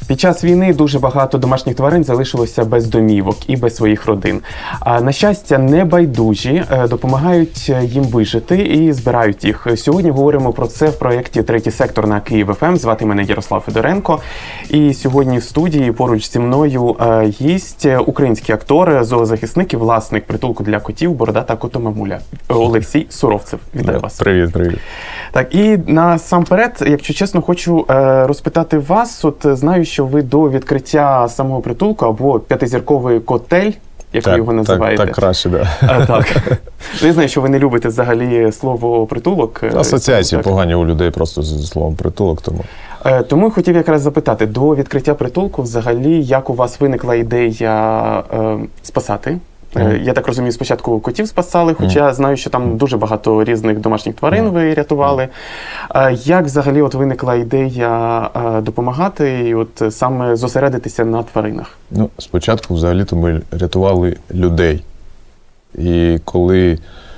Під час війни дуже багато домашніх тварин залишилося без домівок і без своїх родин. А на щастя, небайдужі допомагають їм вижити і збирають їх. Сьогодні говоримо про це в проєкті «Третій сектор» на Київ ФМ. Звати мене Ярослав Федоренко. І сьогодні в студії поруч зі мною гість, український актор, зоозахисник і власник притулку для котів «Бородата котомамуля» Олексій Суровцев. Вітаю вас. Привіт, привіт. Так, і насамперед, якщо чесно, хочу розпитати вас. От знаю, що ви до відкриття самого притулку або п'ятизірковий котель, як ви його називаєте. Так краще, да. Так. Я знаю, що ви не любите взагалі слово «притулок». Асоціації погані у людей просто з словом «притулок», тому... Тому хотів якраз запитати, до відкриття притулку взагалі, як у вас виникла ідея спасати? Я так розумію, спочатку котів спасали, хоча я знаю, що там дуже багато різних домашніх тварин ви рятували. Як взагалі от виникла ідея допомагати і от саме зосередитися на тваринах? Ну, спочатку взагалі-то ми рятували людей. І коли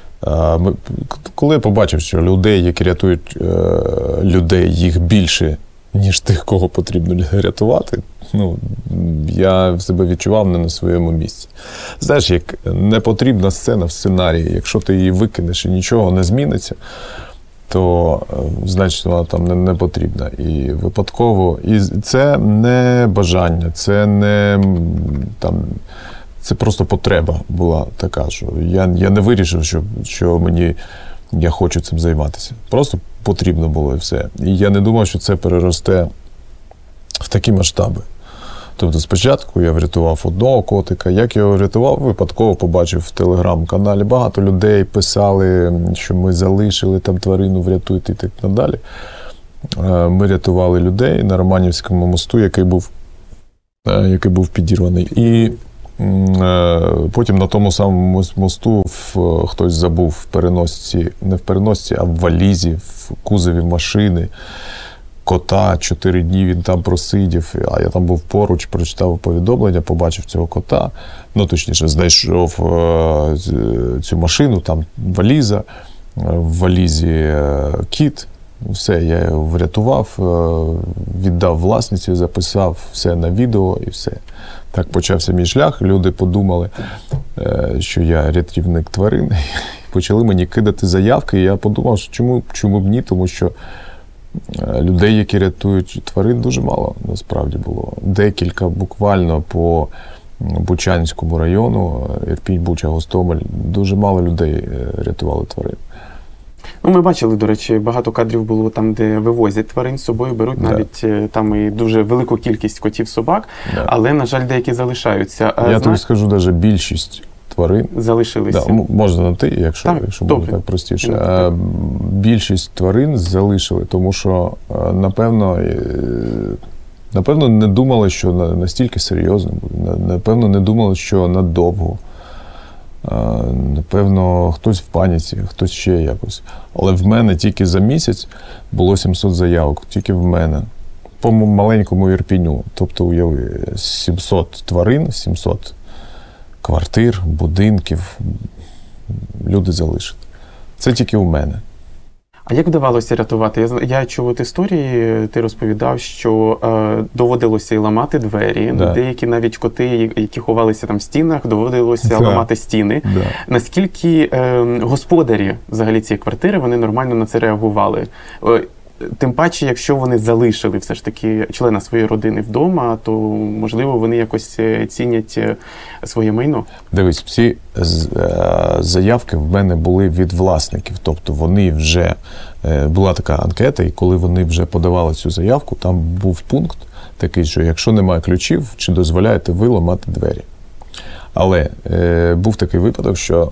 я побачив, що людей, які рятують людей, їх більше, ніж тих, кого потрібно рятувати, ну, я себе відчував не на своєму місці. Знаєш, як непотрібна сцена в сценарії, якщо ти її викинеш і нічого не зміниться, то, значить, вона там не потрібна. І випадково, і це не бажання, це не там, це просто потреба була така, що я не вирішив, що я хочу цим займатися. Просто потрібно було і все. І я не думав, що це переросте в такі масштаби. Тобто спочатку я врятував одного котика. Як я його врятував, випадково побачив в телеграм-каналі. Багато людей писали, що ми залишили там тварину, врятуйте і так надалі. Ми рятували людей на Романівському мосту, який був підірваний. І потім на тому самому мосту хтось забув в переносці, не в переносці, а в валізі, в кузові машини, кота. 4 дні він там просидів, а я там був поруч, прочитав повідомлення, побачив цього кота, ну, точніше, знайшов цю машину, там валіза, в валізі кіт. Все, я його врятував, віддав власниці, записав все на відео і все. Так почався мій шлях, люди подумали, що я рятівник тварин, почали мені кидати заявки, і я подумав, що чому б ні, тому що людей, які рятують тварин, дуже мало насправді було. Декілька буквально по Бучанському району, Ірпінь, Буча, Гостомель, дуже мало людей рятували тварин. Ну, ми бачили, до речі, багато кадрів було там, де вивозять тварин з собою, беруть навіть там і дуже велику кількість котів-собак, але, на жаль, деякі залишаються. Я тобі скажу, навіть більшість тварин залишилися. Да, можна на ти, якщо буде так простіше. Більшість тварин залишили, тому що, напевно, не думали, що настільки серйозно буде. Напевно, не думали, що надовго. Напевно, хтось в паніці, хтось ще якось. Але в мене тільки за місяць було 700 заявок, тільки в мене. По маленькому Ірпіню. Тобто, уяви, 700 тварин, 700 квартир, будинків, люди залишили. Це тільки у мене. А як вдавалося рятувати? Я чув от історії, ти розповідав, що доводилося і ламати двері, деякі навіть коти, які ховалися там в стінах, доводилося ламати стіни. Наскільки господарі взагалі цієї квартири, вони нормально на це реагували? Тим паче, якщо вони залишили все ж таки члена своєї родини вдома, то, можливо, вони якось цінять своє майно? Дивись, всі заявки в мене були від власників. Тобто вони вже, була така анкета, і коли вони вже подавали цю заявку, там був пункт такий, що якщо немає ключів, чи дозволяєте ви ламати двері. Але був такий випадок, що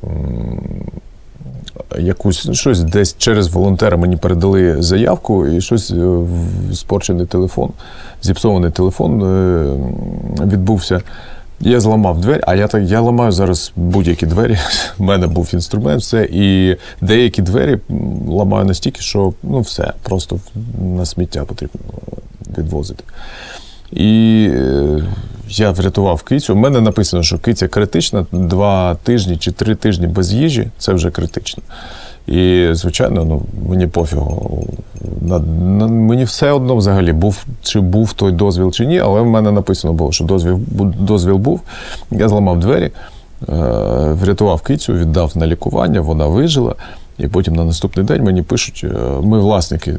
щось десь через волонтера мені передали заявку, і щось спорчений телефон, зіпсований телефон відбувся. Я зламав двері, а я ламаю зараз будь-які двері, в мене був інструмент, все, і деякі двері ламаю настільки, що, ну, все, просто на сміття потрібно відвозити. І я врятував кицю. У мене написано, що киця критична, 2 тижні чи 3 тижні без їжі – це вже критично. І, звичайно, мені пофігу. Мені все одно взагалі, був той дозвіл чи ні, але в мене написано було, що дозвіл був. Я зламав двері, врятував кицю, віддав на лікування, вона вижила. І потім на наступний день мені пишуть, ми власники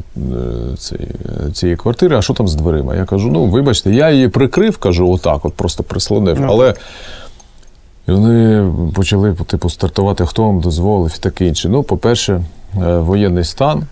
цієї квартири, а що там з дверима? Я кажу, вибачте, я її прикрив, кажу, отак, просто прислонив. Але вони почали, стартувати, хто вам дозволив і таке інше. По-перше, воєнний стан,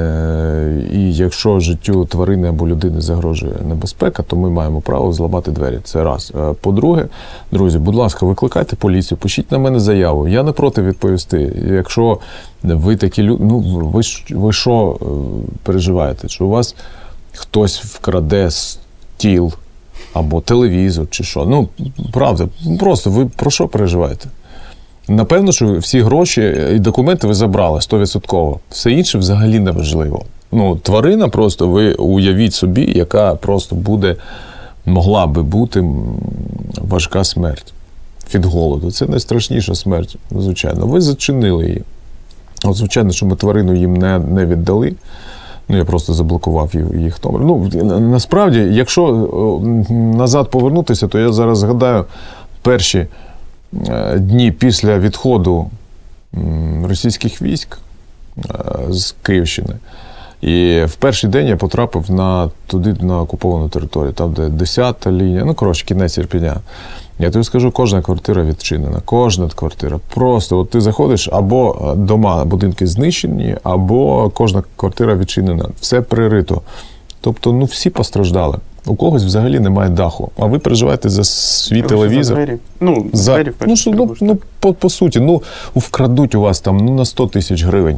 і якщо життю тварини або людини загрожує небезпека, то ми маємо право зламати двері. Це раз. По-друге, друзі, будь ласка, викликайте поліцію, пишіть на мене заяву. Я не проти відповісти. Якщо ви такі люди, ви що переживаєте? Що у вас хтось вкраде стіл або телевізор чи що? Правда, просто ви про що переживаєте? Напевно, що всі гроші і документи ви забрали 100%. Все інше взагалі не важливо. Тварина просто, ви уявіть собі, яка просто могла би бути важка смерть від голоду. Це найстрашніша смерть, звичайно. Ви зачинили її. Звичайно, що ми тварину їм не віддали. Я просто заблокував їх номер. Насправді, якщо назад повернутися, то я зараз згадаю перші дні після відходу російських військ з Київщини. І в перший день я потрапив туди, на окуповану територію, там, де 10-та лінія, кінець Ірпеня. Я тобі скажу, кожна квартира відчинена, кожна квартира. Просто ти заходиш, або будинки знищені, або кожна квартира відчинена. Все пририто. Тобто, всі постраждали. У когось взагалі немає даху. А ви переживаєте за свій телевізор. За двері. По суті, вкрадуть у вас там на 100 тисяч гривень.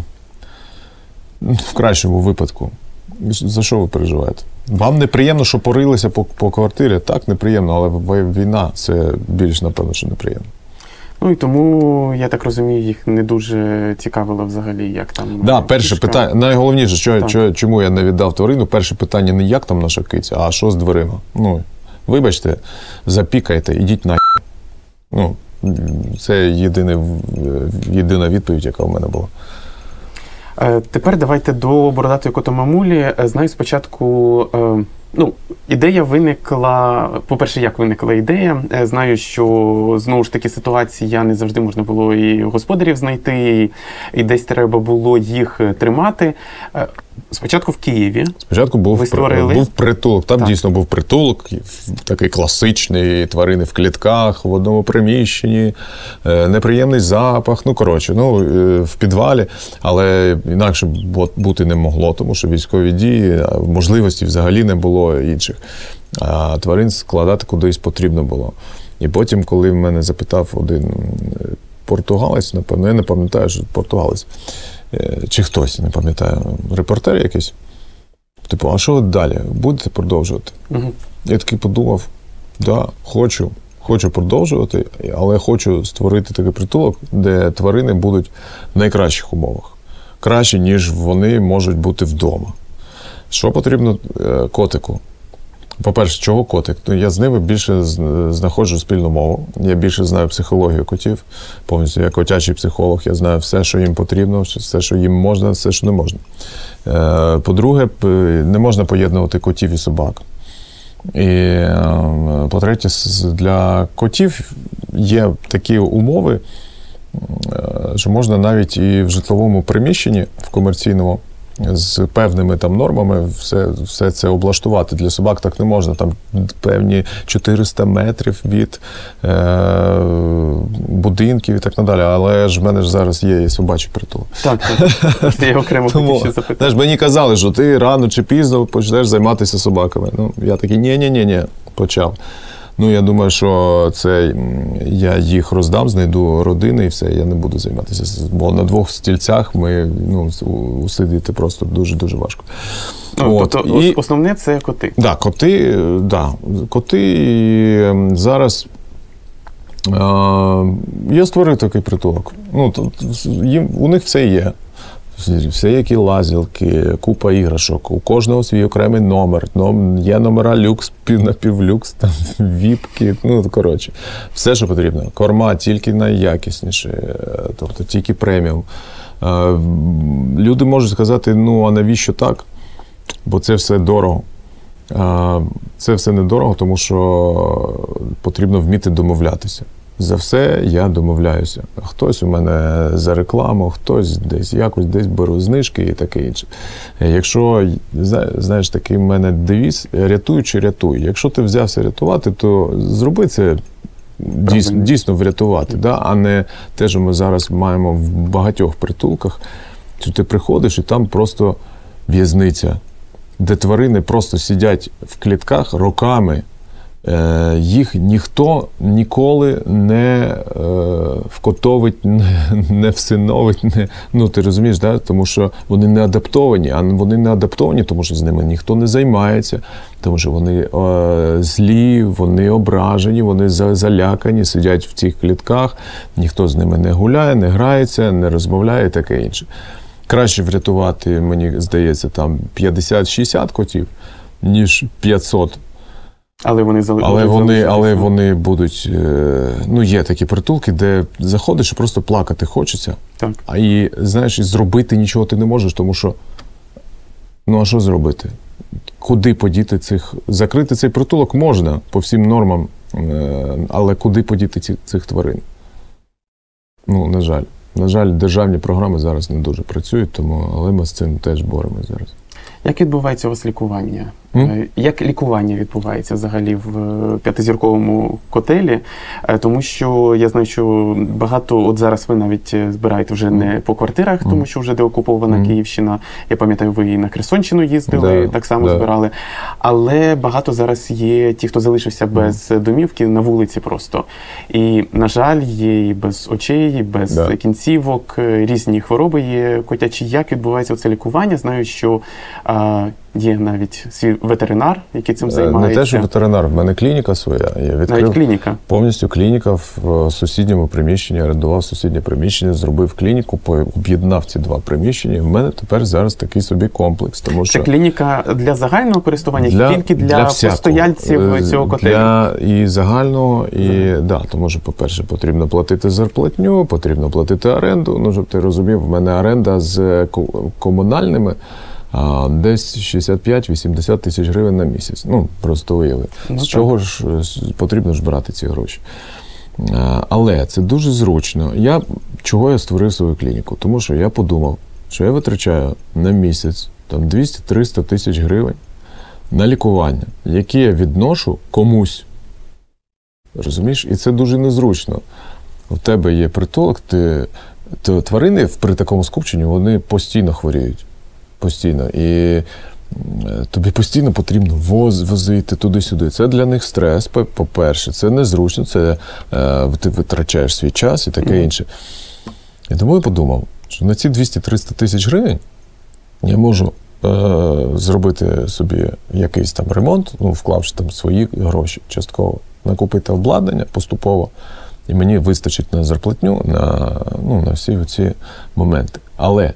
В кращому випадку. За що ви переживаєте? Вам неприємно, що порилися по квартирі? Так, неприємно, але війна – це більш, напевно, що неприємно. І тому, я так розумію, їх не дуже цікавило взагалі, як там... перше питання, найголовніше, чому я не віддав тварину, перше питання не як там наша киця, а що з дверима. Вибачте, запікайте, ідіть на. Це єдина відповідь, яка в мене була. Тепер давайте до бородатої котомамулі. Знаю, спочатку, ідея виникла, по-перше, як виникла ідея. Знаю, що, знову ж таки, ситуація не завжди можна було і господарів знайти, і десь треба було їх тримати. Спочатку в Києві. Спочатку був притулок. Там дійсно був притулок, такий класичний, тварини в клітках, в одному приміщенні, неприємний запах, в підвалі. Але інакше бути не могло, тому що військові дії, можливості взагалі не було інших. А тварин складати кудись потрібно було. І потім, коли в мене запитав один португалець, напевно, я не пам'ятаю, що португалець, чи хтось, не пам'ятаю, репортер якийсь, а що далі? Будете продовжувати? Я такий подумав, хочу продовжувати, але хочу створити такий притулок, де тварини будуть в найкращих умовах. Краще, ніж вони можуть бути вдома. Що потрібно котику? По-перше, чого котик? Я з ними більше знаходжу спільну мову. Я більше знаю психологію котів. Повністю я котячий психолог. Я знаю все, що їм потрібно, все, що їм можна, все, що не можна. По-друге, не можна поєднувати котів і собак. І, по-третє, для котів є такі умови, що можна навіть і в житловому приміщенні, в комерційному, з певними там нормами все це облаштувати. Для собак так не можна. Там певні 400 метрів від будинків і так далі. Але ж в мене ж зараз є і собачий притулок. Так. Я окремо хотів ще запитати. Мені казали, що ти рано чи пізно почнеш займатися собаками. Я такий, ні, почав. Я думаю, що я їх роздам, знайду родини і все, я не буду займатися. Бо на 2 стільцях усидіти просто дуже-дуже важко. Основне – це коти. Коти зараз... Я створив такий притулок. У них все є. Все які лазілки, купа іграшок, у кожного свій окремий номер. Є номера люкс, напівлюкс, там, віпки, коротше. Все, що потрібно. Корма тільки найякісніші, тобто тільки преміум. Люди можуть сказати, а навіщо так? Бо це все дорого. Це все недорого, тому що потрібно вміти домовлятися. За все я домовляюся. Хтось у мене за рекламу, хтось десь беру знижки і таке інше. Якщо, знаєш, такий в мене девіз «рятуй чи рятуй». Якщо ти взявся рятувати, то зроби це дійсно врятувати, да? А не те, що ми зараз маємо в багатьох притулках, що ти приходиш і там просто в'язниця, де тварини просто сидять в клітках роками. Їх ніхто ніколи не вкотовить, не всиновить, ти розумієш, да? Тому що вони не адаптовані, а вони не адаптовані, тому що з ними ніхто не займається, тому що вони злі, вони ображені, вони залякані, сидять в цих клітках, ніхто з ними не гуляє, не грається, не розмовляє і таке інше. Краще врятувати, мені здається, там 50-60 котів, ніж 500. Але вони будуть, є такі притулки, де заходиш і просто плакати хочеться. Так. І, знаєш, і зробити нічого ти не можеш, тому що, а що зробити? Куди подіти закрити цей притулок можна по всім нормам, але куди подіти цих тварин? На жаль. На жаль, державні програми зараз не дуже працюють, але ми з цим теж боремося зараз. Як відбувається у вас лікування? Як лікування відбувається взагалі в п'ятизірковому котелі? Тому що я знаю, що багато, зараз ви навіть збираєте вже не по квартирах, тому що вже деокупована Київщина. Я пам'ятаю, ви і на Херсонщину їздили, так само збирали. Але багато зараз є ті, хто залишився без домівки, на вулиці просто. І, на жаль, є і без очей, і без кінцівок, різні хвороби є котячі. Як відбувається це лікування? Знаю, що є навіть свій ветеринар, який цим займається. Не те, що ветеринар, в мене клініка своя. Я відкрив навіть клініка? Повністю клініка в сусідньому приміщенні, орендував сусіднє приміщення, зробив клініку, об'єднав ці два приміщення. В мене тепер зараз такий собі комплекс. Тому що це клініка для загального користування, тільки для постояльців цього котелю? І загального, тому що, по-перше, потрібно платити зарплатню, потрібно платити оренду. Щоб ти розумів, в мене оренда з комунальними десь 65-80 тисяч гривень на місяць. Просто уяви. З чого ж потрібно ж брати ці гроші? Але це дуже зручно. Чого я створив свою клініку? Тому що я подумав, що я витрачаю на місяць 200-300 тисяч гривень на лікування, які я відношу комусь. Розумієш? І це дуже незручно. У тебе є притулок, тварини при такому скупченні, вони постійно хворіють. Постійно. І тобі постійно потрібно возити туди-сюди. Це для них стрес, по-перше. Це незручно, ти витрачаєш свій час і таке інше. І тому я подумав, що на ці 200-300 тисяч гривень я можу зробити собі якийсь там ремонт, вклавши там свої гроші частково, накупити обладнання поступово, і мені вистачить на зарплатню, на всі ці моменти. Але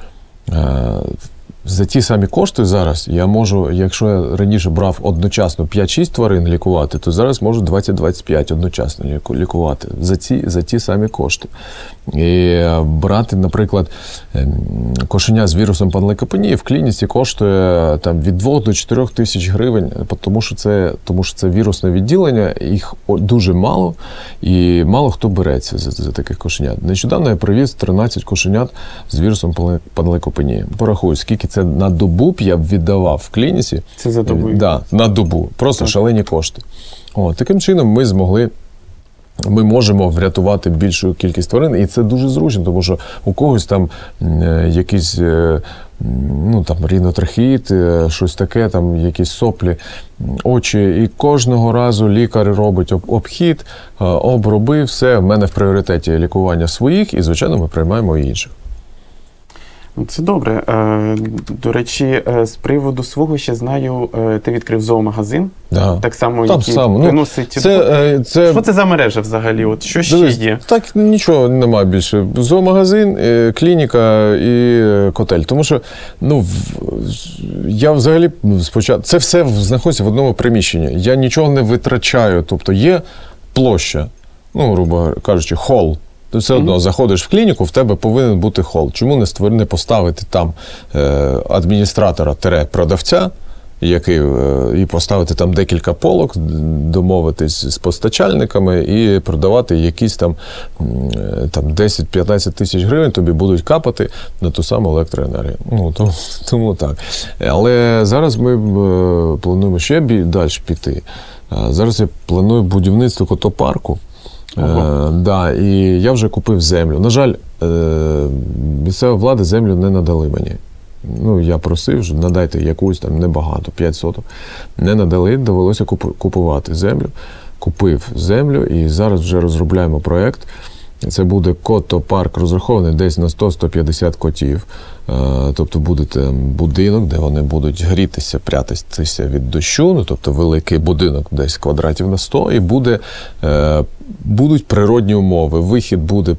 за ті самі кошти зараз я можу, якщо я раніше брав одночасно 5-6 тварин лікувати, то зараз можу 20-25 одночасно лікувати за ті самі кошти. І брати, наприклад, кошеня з вірусом панлейкопенії в клініці коштує від 2 до 4 тисяч гривень, тому що це вірусне відділення, їх дуже мало, і мало хто береться за таких кошенят. Нещодавно я привіз 13 кошенят з вірусом панлейкопенії. Порахую, скільки це на добу б я віддавав в клініці. Це за добу? Так, на добу. Просто шалені кошти. Таким чином ми можемо врятувати більшу кількість тварин, і це дуже зручно, тому що у когось там якийсь рінотрахеїт, щось таке, якісь соплі, очі, і кожного разу лікар робить обхід, обробив, все, в мене в пріоритеті лікування своїх, і, звичайно, ми приймаємо і інших. Це добре. До речі, з приводу свого ще знаю, ти відкрив зоомагазин. Да. Так само, там який само. приносить... Що це за мережа взагалі? От що ще є? Так, нічого немає більше. Зоомагазин, клініка і котель. Тому що, я взагалі спочатку... Це все знаходиться в одному приміщенні. Я нічого не витрачаю. Тобто є площа, грубо кажучи, хол. Ти все одно заходиш в клініку, в тебе повинен бути хол. Чому не поставити там адміністратора-продавця, і поставити там декілька полок, домовитись з постачальниками і продавати якісь там 10-15 тисяч гривень тобі будуть капати на ту саму електроенергію. Тому так. Але зараз ми плануємо ще далі піти. Зараз я планую будівництво котопарку. І я вже купив землю. На жаль, місцева влада землю не надали мені. Я просив, що надайте якусь там небагато, 5 соток. Не надали, довелося купувати землю. Купив землю і зараз вже розробляємо проєкт. Це буде котопарк розрахований десь на 100-150 котів. Тобто буде будинок, де вони будуть грітися, прятатися від дощу, тобто великий будинок десь квадратів на 100, і будуть природні умови. Вихід буде,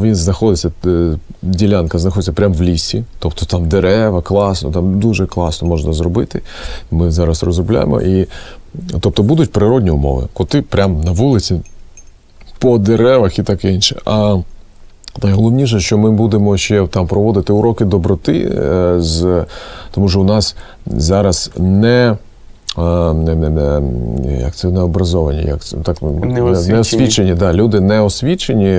ділянка знаходиться прямо в лісі, тобто там дерева, класно, там дуже класно можна зробити. Ми зараз розробляємо, тобто будуть природні умови. Коти прямо на вулиці, по деревах і таке інше. А найголовніше, що ми будемо ще там проводити уроки доброти, тому що у нас зараз не необразовані, не освічені. Люди не освічені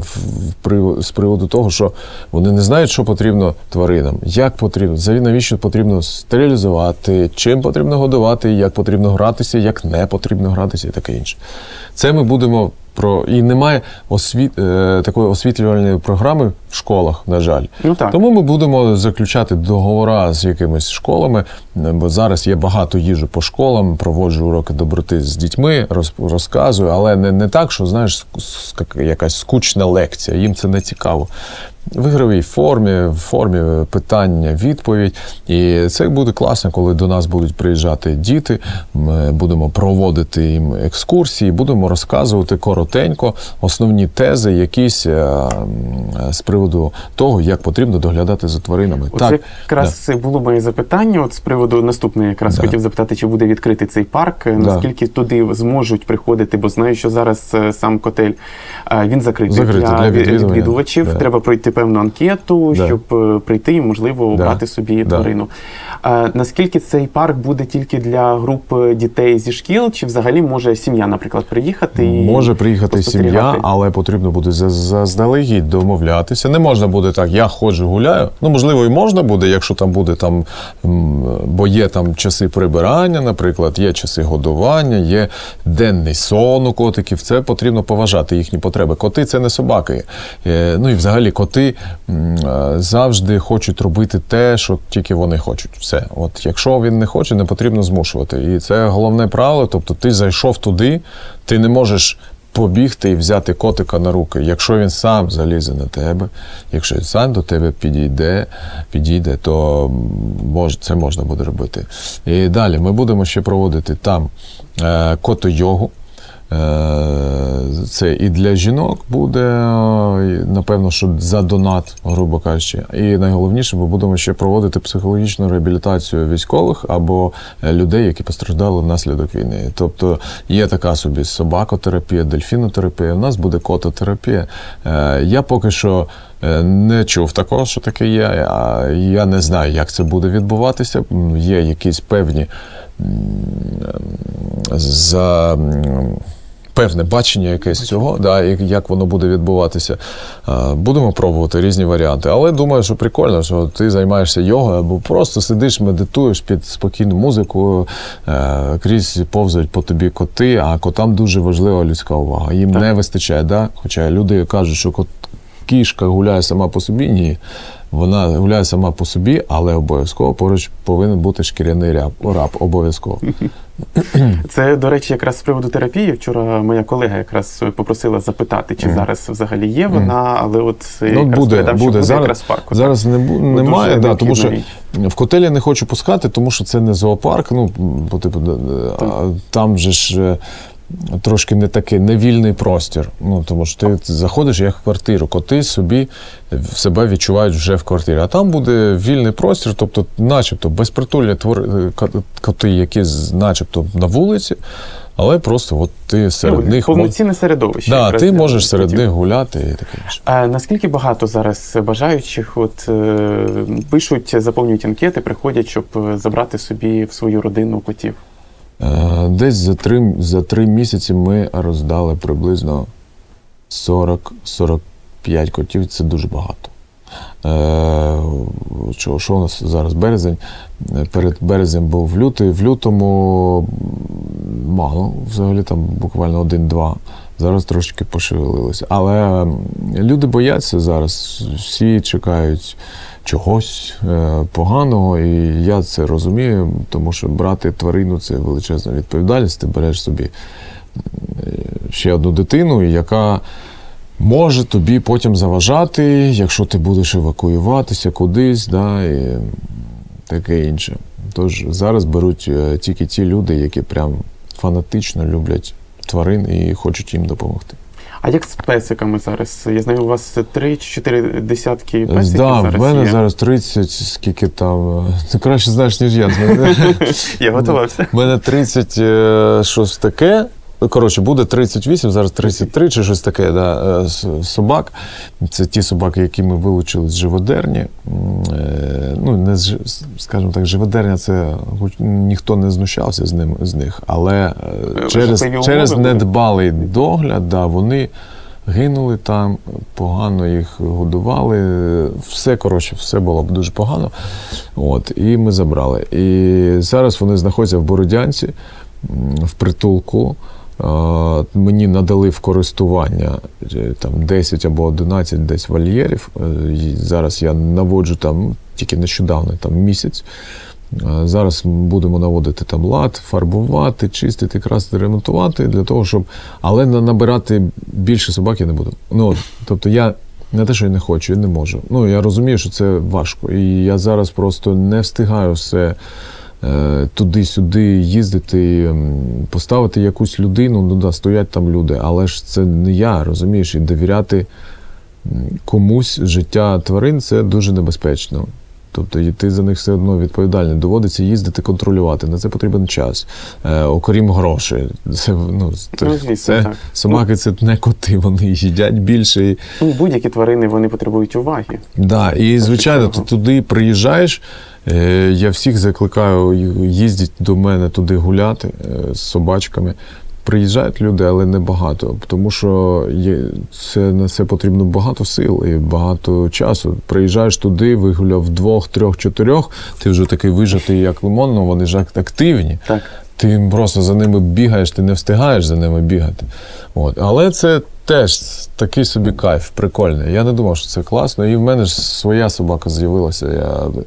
з приводу того, що вони не знають, що потрібно тваринам, як потрібно, навіщо потрібно стерилізувати, чим потрібно годувати, як потрібно гратися, як не потрібно гратися і таке інше. Це ми будемо і немає такої освітлювальної програми в школах, на жаль. Тому ми будемо заключати договори з якимись школами, бо зараз я багато їжджу по школам, проводжу уроки доброти з дітьми, розказую, але не так, що, знаєш, якась скучна лекція, їм це не цікаво. В ігровій формі питання, відповідь. І це буде класно, коли до нас будуть приїжджати діти, ми будемо проводити їм екскурсії, будемо розказувати коротенько основні тези якісь з приводу того, як потрібно доглядати за тваринами. Це якраз було моє запитання, з приводу наступне якраз хотів запитати, чи буде відкритий цей парк, наскільки туди зможуть приходити, бо знаю, що зараз сам котель, він закритий для відвідувачів, треба пройти певну анкету, щоб прийти і, можливо, обрати собі тварину. Наскільки цей парк буде тільки для груп дітей зі шкіл, чи взагалі може сім'я, наприклад, приїхати? Може приїхати сім'я, але потрібно буде заздалегідь домовлятися. Не можна буде так, я ходжу, гуляю. Можливо, і можна буде, якщо там буде, бо є там часи прибирання, наприклад, є часи годування, є денний сон у котиків. Це потрібно поважати їхні потреби. Коти – це не собаки. І взагалі коти завжди хочуть робити те, що тільки вони хочуть. Все. Якщо він не хоче, не потрібно змушувати. І це головне правило. Тобто ти зайшов туди, ти не можеш побігти і взяти котика на руки. Якщо він сам залізе на тебе, якщо він сам до тебе підійде, то це можна буде робити. І далі ми будемо ще проводити там кото-йогу. Це і для жінок буде, напевно, що за донат, грубо кажучи. І найголовніше, ми будемо ще проводити психологічну реабілітацію військових або людей, які постраждали внаслідок війни. Тобто є така собі собакотерапія, дельфінотерапія, у нас буде кототерапія. Я поки що не чув такого, що таке є. Я не знаю, як це буде відбуватися. Є якісь певні певне бачення якесь цього, як воно буде відбуватися. Будемо пробувати різні варіанти. Але думаю, що прикольно, що ти займаєшся йогою, або просто сидиш, медитуєш під спокійну музику, крізь повзають по тобі коти, а котам дуже важлива людська увага. Їм не вистачає, Хоча люди кажуть, що кішка гуляє сама по собі, ні. Вона гуляє сама по собі, але обов'язково поруч повинен бути шкіряний раб, обов'язково. Це, до речі, якраз з приводу терапії. Вчора моя колега якраз попросила запитати, чи зараз взагалі є вона, але от буде. Зараз, в парку. Зараз немає, да, тому що в котелі не хочу пускати, тому що це не зоопарк, там же ж трошки не вільний простір. Тому що ти заходиш як в квартиру, коти себе відчувають вже в квартирі. А там буде вільний простір, тобто начебто безпритульні коти, які начебто на вулиці, але просто от ти серед них... Повноцінне середовище. Да, ти можеш серед них гуляти і таке інше. А наскільки багато зараз бажаючих пишуть, заповнюють анкети, приходять, щоб забрати собі в свою родину котів? Десь за 3 місяці ми роздали приблизно 40-45 котів. Це дуже багато. Що у нас зараз березень? Перед березнем був лютий. В лютому мало, взагалі там буквально 1-2. Зараз трошки пошевелилися. Але люди бояться зараз. Всі чекають чогось поганого, і я це розумію, тому що брати тварину – це величезна відповідальність. Ти береш собі ще одну дитину, яка може тобі потім заважати, якщо ти будеш евакуюватися кудись, да, і таке інше. Тож зараз беруть тільки ті люди, які прям фанатично люблять тварин і хочуть їм допомогти. А як з песиками зараз? Я знаю, у вас 3-4 десятки песиків зараз є. Так, в мене зараз 30, скільки там... Ти краще знаєш, ніж я. Я готувався. У мене 30 щось таке. Коротше, буде 38, зараз 33 чи щось таке, да, собак. Це ті собаки, які ми вилучили з живодерні. Скажімо так, живодерня, це ніхто не знущався з них, але через недбалий догляд, да, вони гинули там, погано їх годували, все було дуже погано. І ми забрали. І зараз вони знаходяться в Бородянці, в притулку. Мені надали в користування там 10 або 11 десь вольєрів. Зараз я наводжу там, тільки нещодавно, там місяць. Зараз будемо наводити там лад, фарбувати, чистити, красити, ремонтувати, для того, щоб... Але набирати більше собак я не буду. Тобто я не те, що я не хочу, я не можу. Я розумію, що це важко. І я зараз просто не встигаю все туди-сюди їздити, поставити якусь людину, стоять там люди, але ж це не я, розумієш, і довіряти комусь життя тварин – це дуже небезпечно. Тобто і ти за них все одно відповідальний. Доводиться їздити, контролювати. На це потрібен час. Окрім грошей. Собаки – це не коти, вони їдять більше. Будь-які тварини, вони потребують уваги. Так, і звичайно, ти туди приїжджаєш, я всіх закликаю, їздять до мене туди гуляти з собачками. Приїжджають люди, але не багато, тому що на це потрібно багато сил і багато часу. Приїжджаєш туди, вигуляв 2, 3, 4, ти вже такий вижатий, як лимон, вони ж активні. Так. Ти просто за ними бігаєш, ти не встигаєш за ними бігати. Але це теж такий собі кайф, прикольний. Я не думав, що це класно, і в мене ж своя собака з'явилася.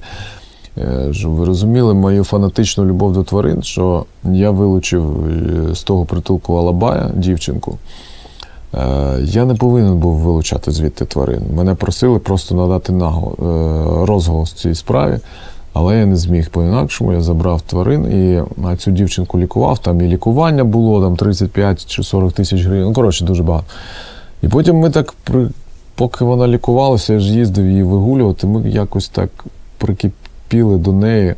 Щоб ви розуміли мою фанатичну любов до тварин, що я вилучив з того притулку Алабая дівчинку. Я не повинен був вилучати звідти тварин. Мене просили просто надати розголос цій справі, але я не зміг по-інакшому. Я забрав тварин і цю дівчинку лікував. Там і лікування було, там 35 чи 40 тисяч гривень. Дуже багато. І потім ми так, поки вона лікувалася, я ж їздив її вигулювати, ми якось так прикипіли до неї.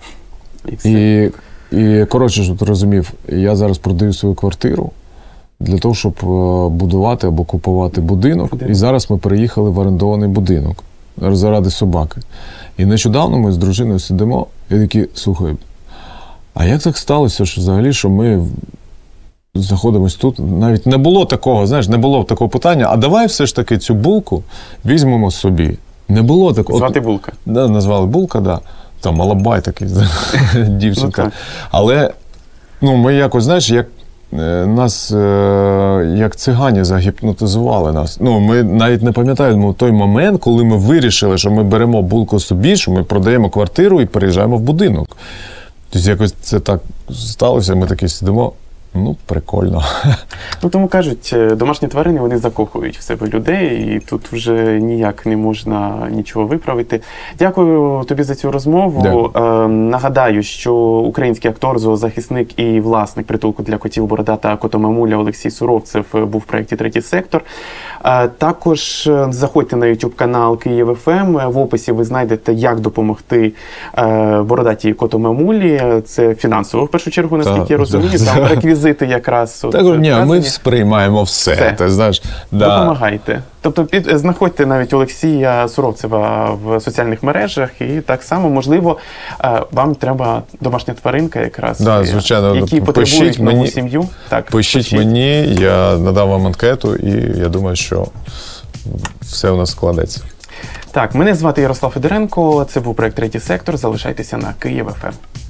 І коротше, щоб ти розумів, я зараз продаю свою квартиру для того, щоб будувати або купувати будинок. І зараз ми переїхали в орендований будинок заради собаки. І нещодавно ми з дружиною сидимо і такі, слухай, а як так сталося, що взагалі, що ми знаходимось тут? Навіть не було такого, не було такого питання, а давай все ж таки цю булку візьмемо собі. Не було такого. Звати Булка. Да, назвали Булка, да. Там Алабай такий, дівчинка. Але, ми якось, як нас, як цигані загіпнотизували нас. Ми навіть не пам'ятаємо той момент, коли ми вирішили, що ми беремо Булку собі, що ми продаємо квартиру і переїжджаємо в будинок. Тобто якось це так сталося, ми такі сидимо, ну, прикольно. Ну, тому кажуть, домашні тварини, вони закохують в себе людей, і тут вже ніяк не можна нічого виправити. Дякую тобі за цю розмову. Нагадаю, що український актор, зоозахисник і власник притулку для котів «Бородата котомамуля» Олексій Суровцев був в проєкті «Третій сектор». Також заходьте на YouTube-канал Київ ФМ. В описі ви знайдете, як допомогти бородатій котомамулі. Це фінансово, в першу чергу, наскільки я розумію. Там реквізити якраз. Ми сприймаємо все. Ти знаєш, допомагайте. Тобто знаходьте навіть Олексія Суровцева в соціальних мережах, і так само, можливо, вам треба домашня тваринка якраз, звичайно, які потребують нову сім'ю. Пишіть мені, я надам вам анкету, і я думаю, що все у нас складеться. Так, мене звати Ярослав Федоренко, це був проєкт «Третій сектор». Залишайтеся на Київ ФМ.